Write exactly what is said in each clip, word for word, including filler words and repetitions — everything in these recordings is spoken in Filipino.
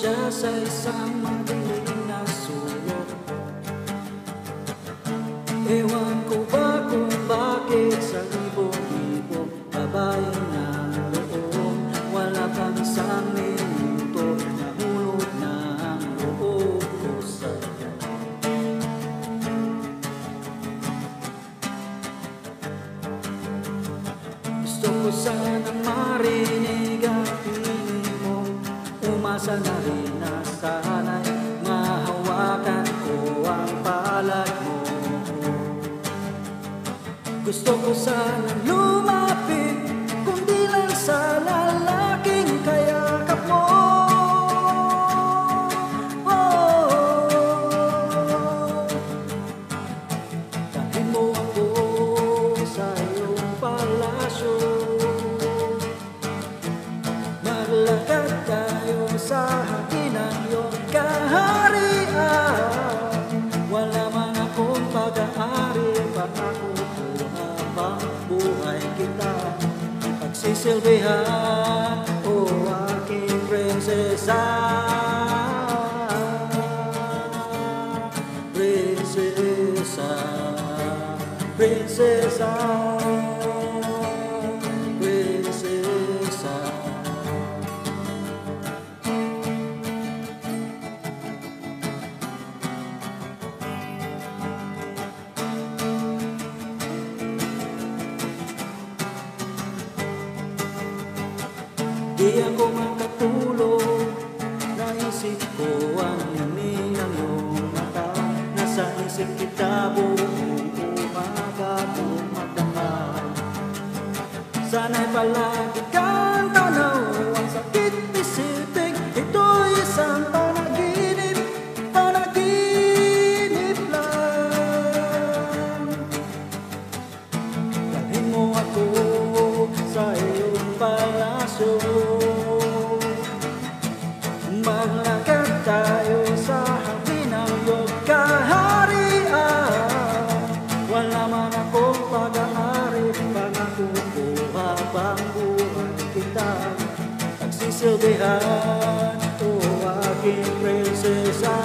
siya sa isang madilim na sulok. Ewan ko ba kung bakit sa libo-libo babae na loob, wala pang isang minuto, nahulog na ang loob ko sa'yo. Gusto ko sanang marinig ang piling mo, umasa na rin na sana'y mahawakan ko ang palad mo. Gusto ko sanang lumapit, kundi lang sa lalaking kayakap mo. Oh, dalhin mo ako sa iyong palasyo, maglakad tayo sa hangin ng iyong kaharian. Wala man akong pag-aari, pangako ko habang buhay kita pagsisilbihan, o aking prinsesa. Prinsesa, prinsesa, prinsesa. Di ako makatulog, naisip ko ang yamin ng iyong mata. Nasa isip kita buong umaga, buong magdamag. Sana'y palagi kang tanaw, ang sakit isipin, ito'y isang panaginip, panaginip lang. Dalhin mo ako sa iyong palasyo, maglakad tayo sa hangin ng iyong kaharian. Wala man akong pag-aari, pangako ko habang buhay kita pagsisilbihan, o aking prinsesa.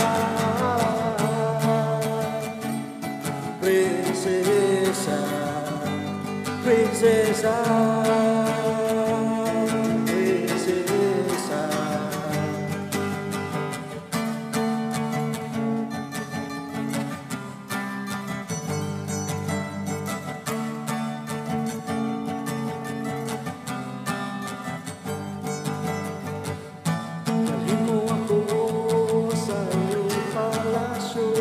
Prinsesa, prinsesa, prinsesa. Dalhin mo ako sa iyong palasyo,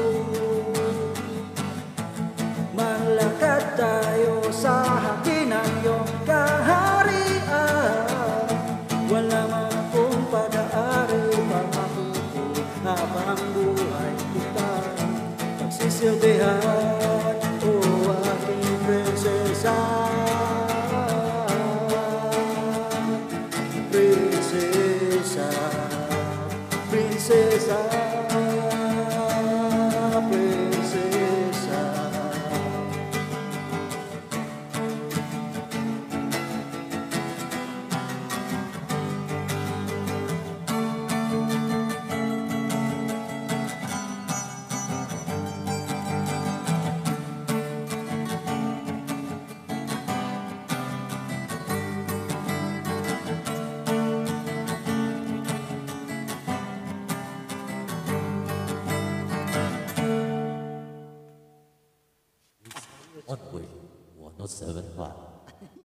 maglakad tayo sa hangin ng iyong kaharian. Wala man akong pag-aari, pangako ko habang buhay kita pagsisilbihan, o aking prinsesa. Prinsesa, prinsesa, prinsesa. One way, one oh seven five.